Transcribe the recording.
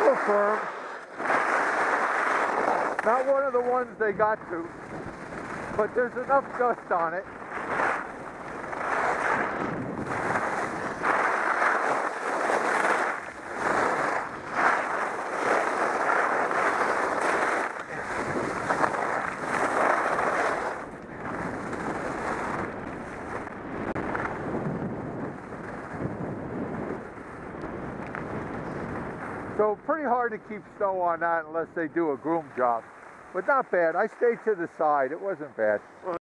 little firm. Not one of the ones they got to, but there's enough dust on it. So pretty hard to keep snow on that unless they do a groom job. But not bad. I stayed to the side. It wasn't bad.